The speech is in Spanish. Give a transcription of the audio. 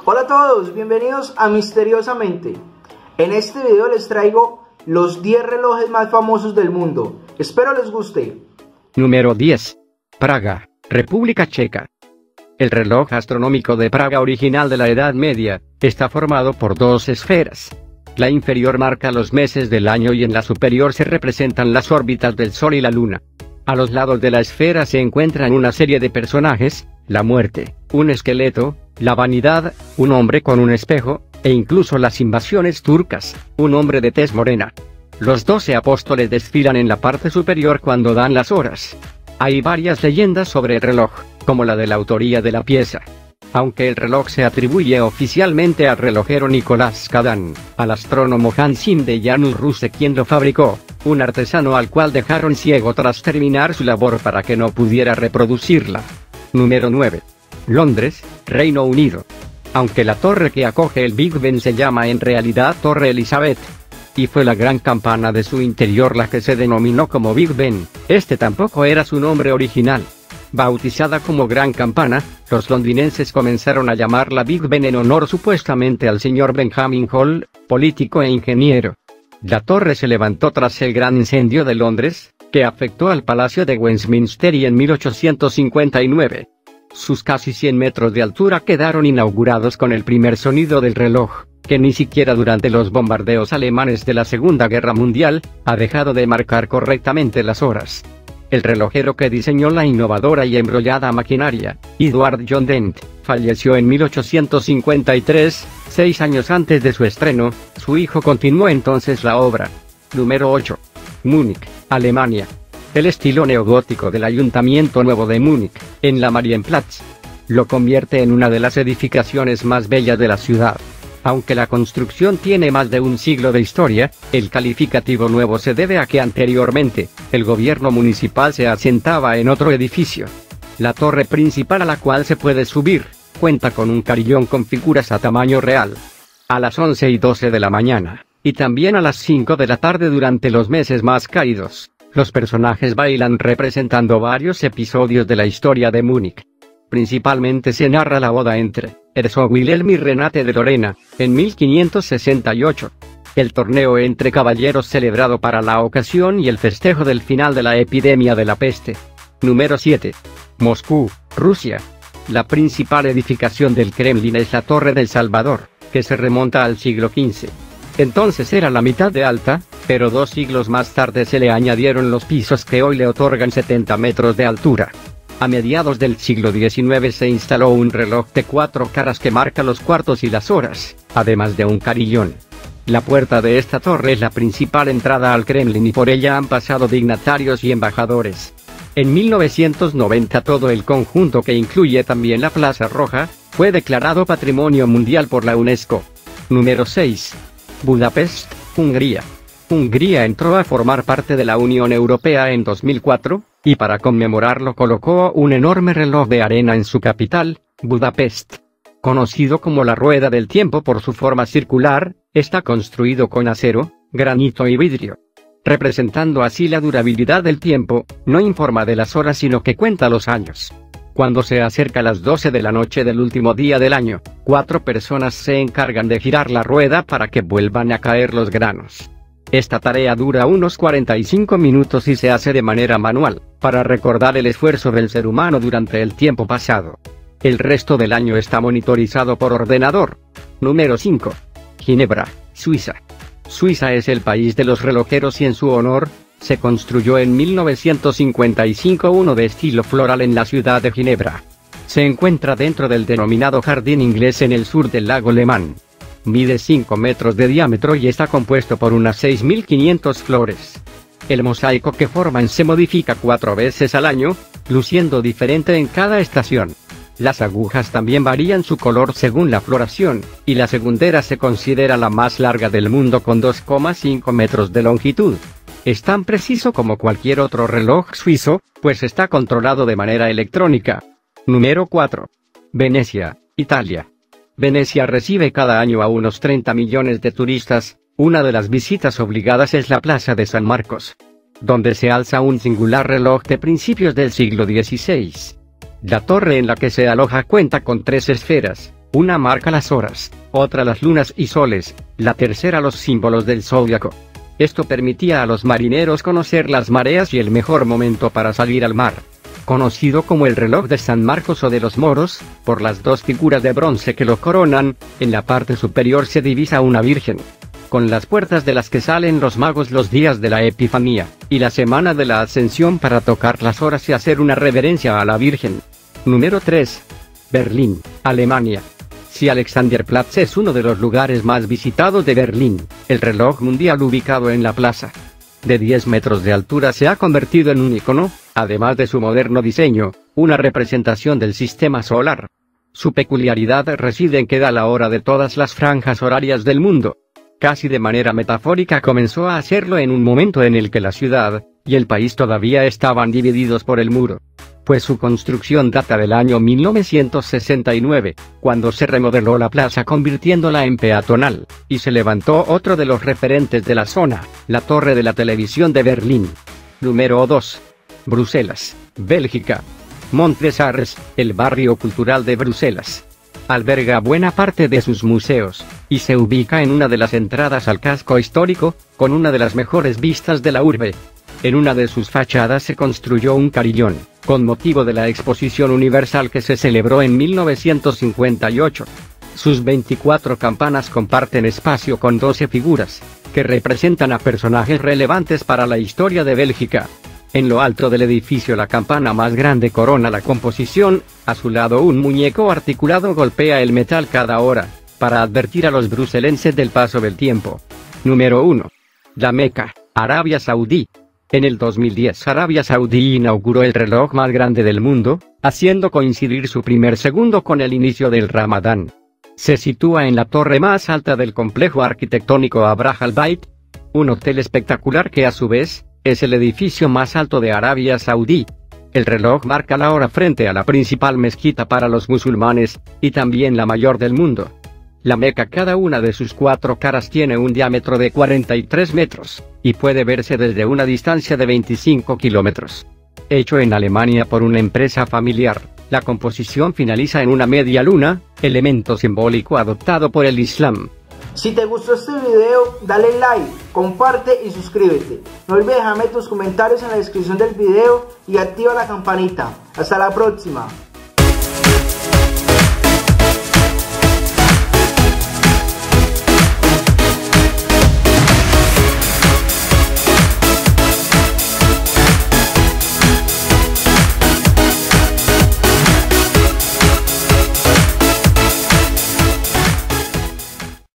Hola a todos, bienvenidos a Misteriosamente. En este video les traigo los 10 relojes más famosos del mundo. Espero les guste. Número 10. Praga, República Checa. El reloj astronómico de Praga original de la Edad Media, está formado por dos esferas. La inferior marca los meses del año y en la superior se representan las órbitas del Sol y la Luna. A los lados de la esfera se encuentran una serie de personajes, la muerte, un esqueleto, la vanidad, un hombre con un espejo, e incluso las invasiones turcas, un hombre de tez morena. Los 12 apóstoles desfilan en la parte superior cuando dan las horas. Hay varias leyendas sobre el reloj, como la de la autoría de la pieza. Aunque el reloj se atribuye oficialmente al relojero Nicolás Kadan, al astrónomo Hansim de Janus Ruse quien lo fabricó, un artesano al cual dejaron ciego tras terminar su labor para que no pudiera reproducirla. Número 9. Londres, Reino Unido. Aunque la torre que acoge el Big Ben se llama en realidad Torre Elizabeth, y fue la gran campana de su interior la que se denominó como Big Ben, este tampoco era su nombre original. Bautizada como Gran Campana, los londinenses comenzaron a llamarla Big Ben en honor supuestamente al señor Benjamin Hall, político e ingeniero. La torre se levantó tras el gran incendio de Londres, que afectó al Palacio de Westminster y en 1859. Sus casi 100 metros de altura quedaron inaugurados con el primer sonido del reloj, que ni siquiera durante los bombardeos alemanes de la Segunda Guerra Mundial, ha dejado de marcar correctamente las horas. El relojero que diseñó la innovadora y embrollada maquinaria, Edward John Dent, falleció en 1853, 6 años antes de su estreno. Su hijo continuó entonces la obra. Número 8. Múnich, Alemania. El estilo neogótico del Ayuntamiento Nuevo de Múnich, en la Marienplatz, lo convierte en una de las edificaciones más bellas de la ciudad. Aunque la construcción tiene más de un siglo de historia, el calificativo nuevo se debe a que anteriormente, el gobierno municipal se asentaba en otro edificio. La torre principal a la cual se puede subir, cuenta con un carillón con figuras a tamaño real. A las 11:12 de la mañana, y también a las 5 de la tarde durante los meses más cálidos, los personajes bailan representando varios episodios de la historia de Múnich. Principalmente se narra la boda entre Herzog Wilhelm y Renate de Lorena, en 1568. El torneo entre caballeros celebrado para la ocasión y el festejo del final de la epidemia de la peste. Número 7. Moscú, Rusia. La principal edificación del Kremlin es la Torre del Salvador, que se remonta al siglo XV. Entonces era la mitad de alta, pero 2 siglos más tarde se le añadieron los pisos que hoy le otorgan 70 metros de altura. A mediados del siglo XIX se instaló un reloj de 4 caras que marca los cuartos y las horas, además de un carillón. La puerta de esta torre es la principal entrada al Kremlin y por ella han pasado dignatarios y embajadores. En 1990 todo el conjunto, que incluye también la Plaza Roja, fue declarado Patrimonio Mundial por la UNESCO. Número 6. Budapest, Hungría. Hungría entró a formar parte de la Unión Europea en 2004, y para conmemorarlo colocó un enorme reloj de arena en su capital, Budapest. Conocido como la Rueda del Tiempo por su forma circular, está construido con acero, granito y vidrio. Representando así la durabilidad del tiempo, no informa de las horas sino que cuenta los años. Cuando se acerca las 12 de la noche del último día del año, 4 personas se encargan de girar la rueda para que vuelvan a caer los granos. Esta tarea dura unos 45 minutos y se hace de manera manual, para recordar el esfuerzo del ser humano durante el tiempo pasado. El resto del año está monitorizado por ordenador. Número 5. Ginebra, Suiza. Suiza es el país de los relojeros y en su honor, se construyó en 1955 uno de estilo floral en la ciudad de Ginebra. Se encuentra dentro del denominado Jardín Inglés en el sur del lago Le Mans. Mide 5 metros de diámetro y está compuesto por unas 6.500 flores. El mosaico que forman se modifica 4 veces al año, luciendo diferente en cada estación. Las agujas también varían su color según la floración, y la segundera se considera la más larga del mundo con 2,5 metros de longitud. Es tan preciso como cualquier otro reloj suizo, pues está controlado de manera electrónica. Número 4. Venecia, Italia. Venecia recibe cada año a unos 30 millones de turistas. Una de las visitas obligadas es la Plaza de San Marcos, donde se alza un singular reloj de principios del siglo XVI. La torre en la que se aloja cuenta con 3 esferas, Una marca las horas, otra las lunas y soles, la tercera los símbolos del zodiaco. Esto permitía a los marineros conocer las mareas y el mejor momento para salir al mar. Conocido como el reloj de San Marcos o de los moros, por las dos figuras de bronce que lo coronan, en la parte superior se divisa una virgen, con las puertas de las que salen los magos los días de la Epifanía, y la semana de la Ascensión para tocar las horas y hacer una reverencia a la Virgen. Número 3. Berlín, Alemania. Si Alexanderplatz es uno de los lugares más visitados de Berlín, el reloj mundial ubicado en la plaza de 10 metros de altura se ha convertido en un icono, además de su moderno diseño, una representación del sistema solar. Su peculiaridad reside en que da la hora de todas las franjas horarias del mundo. Casi de manera metafórica comenzó a hacerlo en un momento en el que la ciudad y el país todavía estaban divididos por el muro, pues su construcción data del año 1969, cuando se remodeló la plaza convirtiéndola en peatonal, y se levantó otro de los referentes de la zona, la Torre de la Televisión de Berlín. Número 2. Bruselas, Bélgica. Mont des Arts, el barrio cultural de Bruselas, alberga buena parte de sus museos, y se ubica en una de las entradas al casco histórico, con una de las mejores vistas de la urbe. En una de sus fachadas se construyó un carillón, con motivo de la Exposición Universal que se celebró en 1958. Sus 24 campanas comparten espacio con 12 figuras, que representan a personajes relevantes para la historia de Bélgica. En lo alto del edificio la campana más grande corona la composición, a su lado un muñeco articulado golpea el metal cada hora, para advertir a los bruselenses del paso del tiempo. Número 1. La Meca, Arabia Saudí. En el 2010 Arabia Saudí inauguró el reloj más grande del mundo, haciendo coincidir su primer segundo con el inicio del Ramadán. Se sitúa en la torre más alta del complejo arquitectónico Abrah Al Bait, un hotel espectacular que a su vez, es el edificio más alto de Arabia Saudí. El reloj marca la hora frente a la principal mezquita para los musulmanes, y también la mayor del mundo. La Meca, cada una de sus 4 caras tiene un diámetro de 43 metros, y puede verse desde una distancia de 25 kilómetros. Hecho en Alemania por una empresa familiar, la composición finaliza en una media luna, elemento simbólico adoptado por el Islam. Si te gustó este video, dale like, comparte y suscríbete. No olvides dejarme tus comentarios en la descripción del video y activa la campanita. Hasta la próxima.